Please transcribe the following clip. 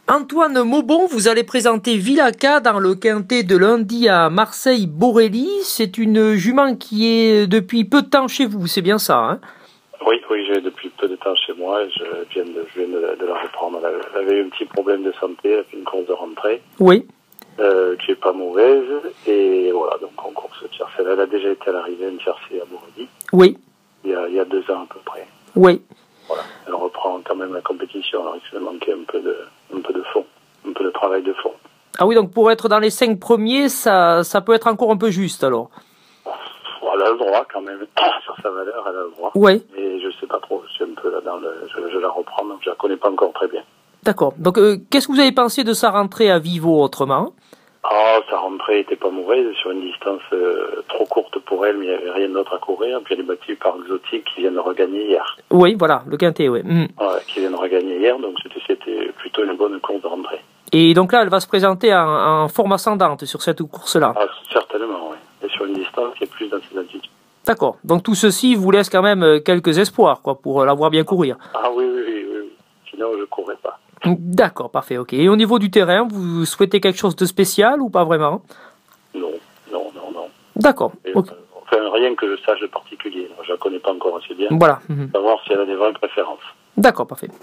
Antoine Maubon, vous allez présenter Villaka dans le quintet de lundi à Marseille-Borelli. C'est une jument qui est depuis peu de temps chez vous, c'est bien ça, hein? Oui, j'ai depuis peu de temps chez moi et je viens de la reprendre. Elle avait eu un petit problème de santé, elle a fait une course de rentrée. Oui. Qui est pas mauvaise. Et voilà, donc en course tiercé. Elle a déjà été à l'arrivée, une tiercé à Borelli. Oui. Il y a 2 ans à peu près. Oui. Voilà, elle reprend quand même la compétition, alors il se manquait un peu de fond, un peu de travail de fond. Ah oui, donc pour être dans les 5 premiers, ça peut être encore un peu juste alors. Elle a le droit quand même, sur sa valeur, elle a le droit. Oui. Mais je sais pas trop, je suis un peu là dans je la reprends, donc je la connais pas encore très bien. D'accord. Donc qu'est-ce que vous avez pensé de sa rentrée à Vivo autrement? Sa rentrée était pas mauvaise, sur une distance trop courte pour elle, mais il n'y avait rien d'autre à courir. Puis elle est battue par Exotique qui vient de regagner hier. Oui, voilà, le quintet, oui. Qui vient de regagner hier, donc c'était plutôt une bonne course de rentrée. Et donc là, elle va se présenter en forme ascendante sur cette course-là. Ah, certainement, oui. Et sur une distance qui est plus dans ses altitudes. D'accord. Donc tout ceci vous laisse quand même quelques espoirs, quoi, pour la voir bien courir. Ah oui. Sinon, je courrais pas. D'accord, parfait, ok. Et au niveau du terrain, vous souhaitez quelque chose de spécial ou pas vraiment? Non. D'accord. Okay. Enfin, rien que je sache de particulier. Je la connais pas encore assez bien. Voilà. Savoir si elle a des vraies préférences. D'accord, parfait.